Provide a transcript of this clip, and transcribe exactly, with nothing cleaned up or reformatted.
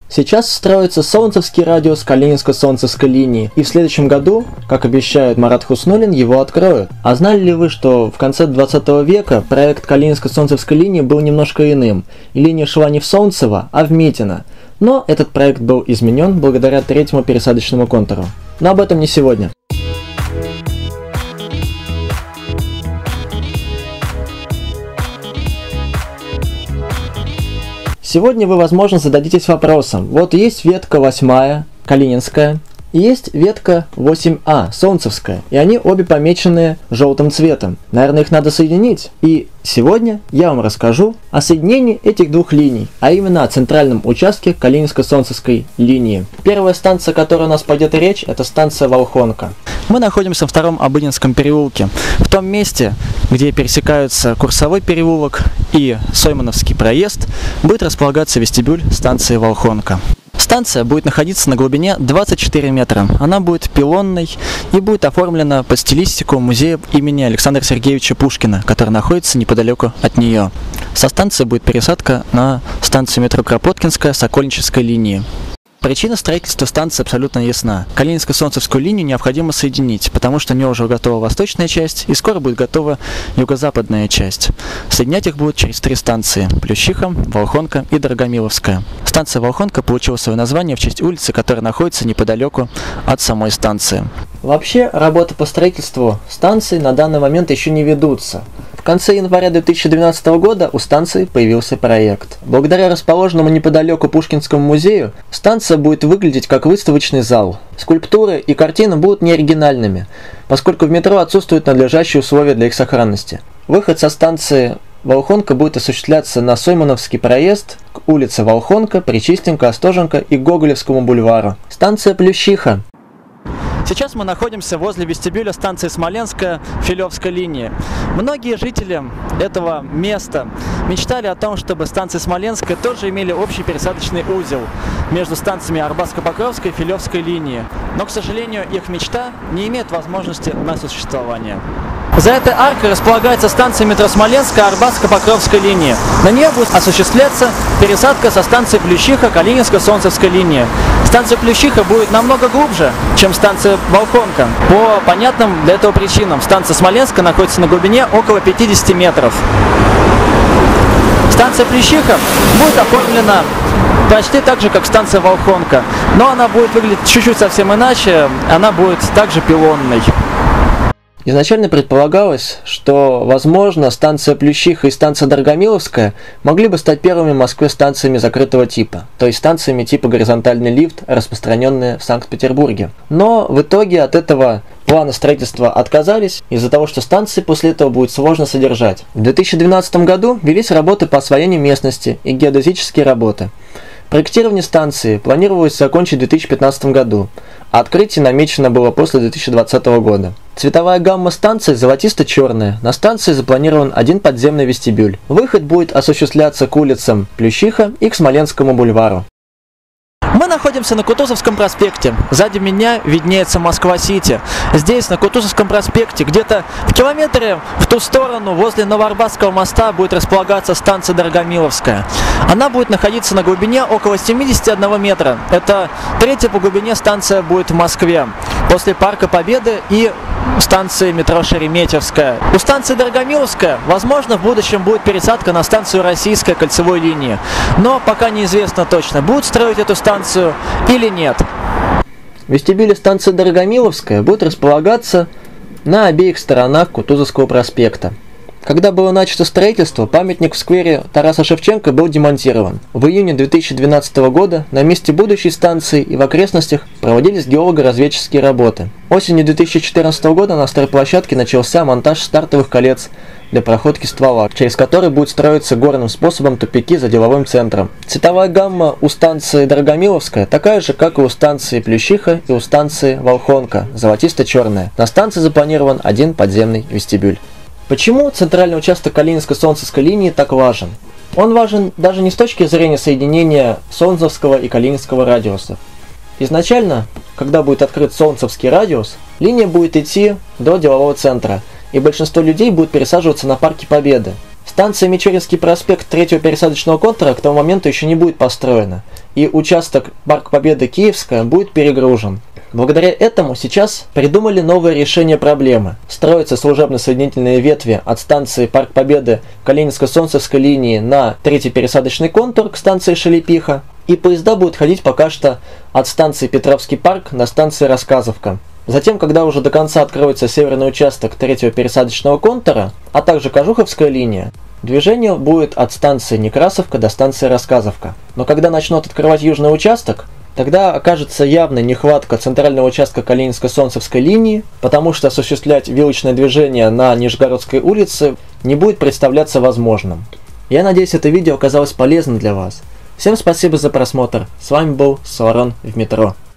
Сейчас строится Солнцевский радиус Калининско-Солнцевской линии, и в следующем году, как обещает Марат Хуснуллин, его откроют. А знали ли вы, что в конце двадцатого века проект Калининско-Солнцевской линии был немножко иным, и линия шла не в Солнцево, а в Митино? Но этот проект был изменен благодаря третьему пересадочному контуру. Но об этом не сегодня. Сегодня вы, возможно, зададитесь вопросом. Вот есть ветка восьмая, Калининская, и есть ветка восемь А, Солнцевская, и они обе помечены желтым цветом. Наверное, их надо соединить. И сегодня я вам расскажу о соединении этих двух линий, а именно о центральном участке Калининско-Солнцевской линии. Первая станция, о которой у нас пойдет речь, это станция Волхонка. Мы находимся во втором Обыденском переулке, в том месте, где пересекаются Курсовой переулок и Соймановский проезд, будет располагаться вестибюль станции Волхонка. Станция будет находиться на глубине двадцать четыре метра. Она будет пилонной и будет оформлена под стилистику музея имени Александра Сергеевича Пушкина, который находится неподалеку от нее. Со станции будет пересадка на станцию метро Кропоткинская Сокольнической линии. Причина строительства станции абсолютно ясна. Калининско-Солнцевскую линию необходимо соединить, потому что у нее уже готова восточная часть и скоро будет готова юго-западная часть. Соединять их будут через три станции – Плющиха, Волхонка и Дорогомиловская. Станция Волхонка получила свое название в честь улицы, которая находится неподалеку от самой станции. Вообще, работы по строительству станции на данный момент еще не ведутся. В конце января две тысячи двенадцатого года у станции появился проект. Благодаря расположенному неподалеку Пушкинскому музею, станция будет выглядеть как выставочный зал. Скульптуры и картины будут неоригинальными, поскольку в метро отсутствуют надлежащие условия для их сохранности. Выход со станции Волхонка будет осуществляться на Соймановский проезд, к улице Волхонка, Причистенко, Остоженко и Гоголевскому бульвару. Станция Плющиха. Сейчас мы находимся возле вестибюля станции Смоленская Филевской линии. Многие жители этого места мечтали о том, чтобы станции Смоленская тоже имели общий пересадочный узел между станциями Арбатско-Покровской и Филевской линии. Но, к сожалению, их мечта не имеет возможности на существование. За этой аркой располагается станция метро Смоленская Арбатско-Покровской линии. На нее будет осуществляться пересадка со станции Плющиха Калининско-Солнцевской линии. Станция Плющиха будет намного глубже, чем станция Волхонка. По понятным для этого причинам. Станция Смоленская находится на глубине около пятидесяти метров. Станция Плющиха будет оформлена почти так же, как станция Волхонка. Но она будет выглядеть чуть-чуть совсем иначе. Она будет также пилонной. Изначально предполагалось, что, возможно, станция Плющиха и станция Дорогомиловская могли бы стать первыми в Москве станциями закрытого типа, то есть станциями типа горизонтальный лифт, распространенные в Санкт-Петербурге. Но в итоге от этого плана строительства отказались из-за того, что станции после этого будет сложно содержать. В две тысячи двенадцатом году велись работы по освоению местности и геодезические работы. Проектирование станции планировалось закончить в две тысячи пятнадцатом году, а открытие намечено было после две тысячи двадцатого года. Цветовая гамма станции золотисто-черная. На станции запланирован один подземный вестибюль. Выход будет осуществляться к улицам Плющиха и к Смоленскому бульвару. Мы находимся на Кутузовском проспекте. Сзади меня виднеется Москва-Сити. Здесь, на Кутузовском проспекте, где-то в километре в ту сторону, возле Новоарбатского моста, будет располагаться станция Дорогомиловская. Она будет находиться на глубине около семидесяти одного метра. Это третья по глубине станция будет в Москве, после Парка Победы и станции метро Шереметьевская. У станции Дорогомиловская, возможно, в будущем будет пересадка на станцию Российская кольцевой линии. Но пока неизвестно точно, будут строить эту станцию или нет. В вестибюле станции Дорогомиловская будет располагаться на обеих сторонах Кутузовского проспекта. Когда было начато строительство, памятник в сквере Тараса Шевченко был демонтирован. В июне две тысячи двенадцатого года на месте будущей станции и в окрестностях проводились геолого-разведческие работы. Осенью две тысячи четырнадцатого года на стройплощадке начался монтаж стартовых колец для проходки ствола, через который будет строиться горным способом тупики за деловым центром. Цветовая гамма у станции Дорогомиловская такая же, как и у станции Плющиха и у станции Волхонка, золотисто-черная. На станции запланирован один подземный вестибюль. Почему центральный участок Калининско-Солнцевской линии так важен? Он важен даже не с точки зрения соединения Солнцевского и Калининского радиусов. Изначально, когда будет открыт Солнцевский радиус, линия будет идти до делового центра, и большинство людей будет пересаживаться на Парке Победы. Станция Мичуринский проспект третьего пересадочного контура к тому моменту еще не будет построена, и участок Парк Победы Киевская будет перегружен. Благодаря этому сейчас придумали новое решение проблемы. Строятся служебно-соединительные ветви от станции Парк Победы Калининско-Солнцевской линии на третий пересадочный контур к станции Шелепиха. И поезда будут ходить пока что от станции Петровский парк на станции Рассказовка. Затем, когда уже до конца откроется северный участок третьего пересадочного контура, а также Кожуховская линия, движение будет от станции Некрасовка до станции Рассказовка. Но когда начнут открывать южный участок, тогда окажется явной нехватка центрального участка Калининско-Солнцевской линии, потому что осуществлять вилочное движение на Нижегородской улице не будет представляться возможным. Я надеюсь, это видео оказалось полезным для вас. Всем спасибо за просмотр. С вами был Саварон в метро.